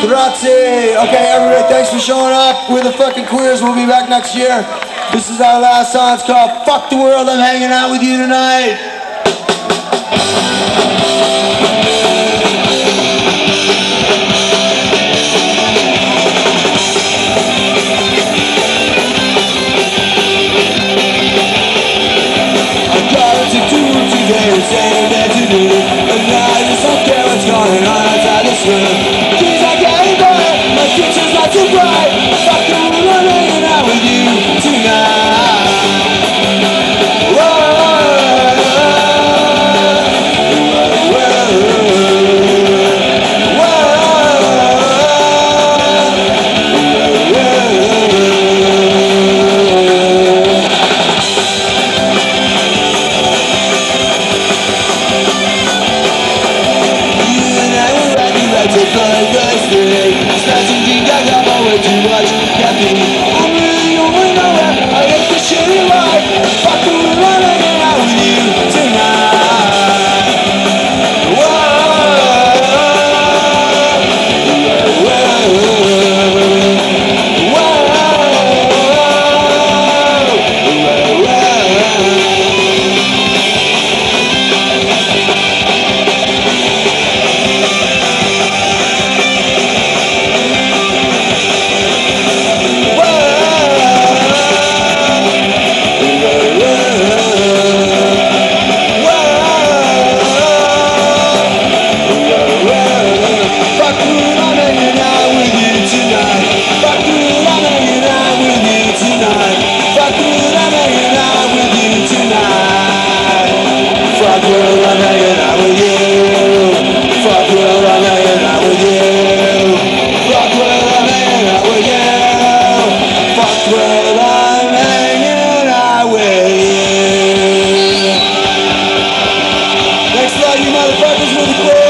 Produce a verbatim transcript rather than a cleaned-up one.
Grazie. Okay, everybody, thanks for showing up. We're the fucking Queers. We'll be back next year. This is our last song. It's called Fuck the World. I'm hanging out with you tonight. Saying that you do, but now I just don't care what's going on outside this room. Things are getting better, my future's not too bright. Fuck the world, I'm hanging out with you tonight. Whoa, whoa, Smashing jeans, I got my way too much caffeine. I'm really going nowhere, I hate this shitty life. Fuck the world, I'm hanging out with you tonight. Whoa, whoa, you motherfuckers with the